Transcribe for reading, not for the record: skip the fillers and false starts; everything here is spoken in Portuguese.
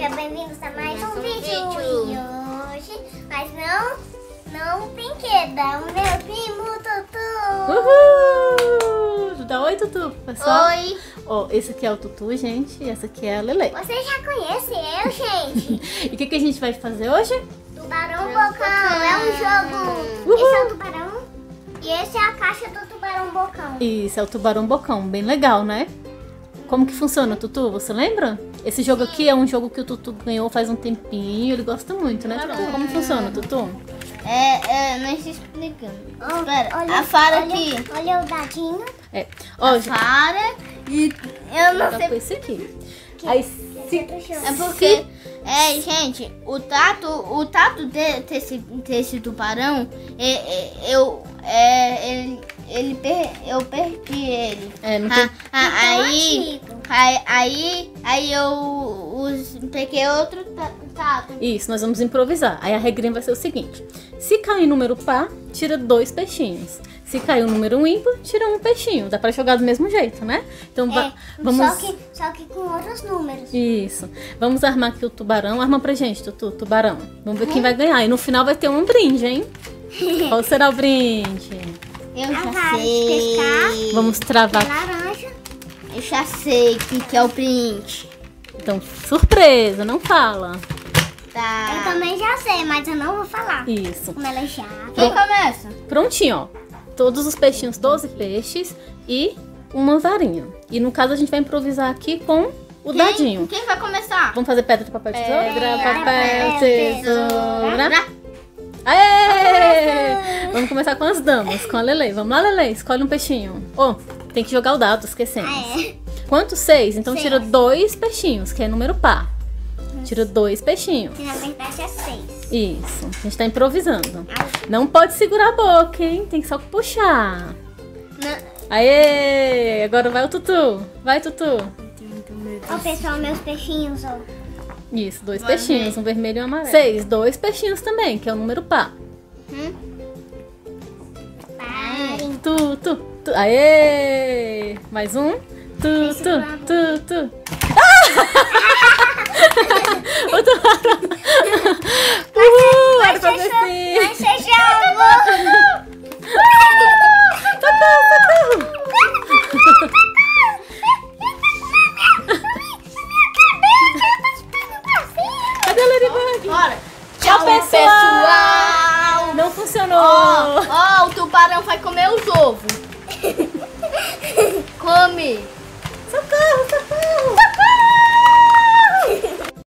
Sejam bem-vindos a mais um vídeo. E hoje, mas não brinqueda, o meu primo Tutu. Uhul! Dá oi, Tutu, pessoal. Oi. Ó, esse aqui é o Tutu, gente, e essa aqui é a Lele. Você já conhece eu, gente? E o que a gente vai fazer hoje? Tubarão Bocão, é um jogo. Uhul. Esse é o tubarão e esse é a caixa do Tubarão Bocão. Isso, é o Tubarão Bocão, bem legal, né? Como que funciona, Tutu? Você lembra? Esse jogo aqui é um jogo que o Tutu ganhou faz um tempinho, ele gosta muito, né, Tutu? Como funciona, Tutu? Não se explicando. Espera, a Fara aqui. Olha o dadinho. É, ó, Fara e eu não tá sei. com esse aqui. Aí, se... É porque, gente, o tato desse tubarão, eu perdi ele. É, não tem... Aí eu peguei outro tato. Isso, nós vamos improvisar. Aí a regrinha vai ser o seguinte: se cair número par, tira 2 peixinhos. Se cair o número ímpar, tira 1 peixinho. Dá pra jogar do mesmo jeito, né? Então vamos... Só que com outros números. Isso. Vamos armar aqui o tubarão. Arma pra gente, Tutu, tubarão. Vamos ver quem vai ganhar. E no final vai ter um brinde, hein? Qual será o brinde? Eu A já vara de sei. pescar. Vamos travar. Laranja. Eu já sei que é o print. Então, surpresa, não fala. Tá. Eu também já sei, mas eu não vou falar. Isso. Como ela já. Quem começa? Prontinho, ó. Todos os peixinhos, 12 peixes e uma varinha. E no caso a gente vai improvisar aqui com o dadinho. Quem vai começar? Vamos fazer pedra, papel, tesoura? Pedra, Papel, papel, tesoura. Aê! Vamos começar com as damas, com a Lele. Vamos lá, Lele, escolhe um peixinho. Oh, tem que jogar o dado, esquecemos. Quanto? 6? Então tira 2 peixinhos, que é número par. Tira 2 peixinhos. Que na verdade é 6. Isso, a gente tá improvisando. Não pode segurar a boca, hein? Tem que só puxar. Aê! Agora vai o Tutu. Vai, Tutu. Ó, pessoal, meus peixinhos, ó. Isso, 2 peixinhos, um vermelho e um amarelo. 6, 2 peixinhos também, que é o número par. Parem. Tu. Aê! Mais um. Tu. O tubarão. Era pra ver sim. Vai ser jogo. Socorro. Cadê a Ladybug? Bora. Tchau, pessoal. Não funcionou. Ó, o tubarão vai comer os ovos. Come. Socorro.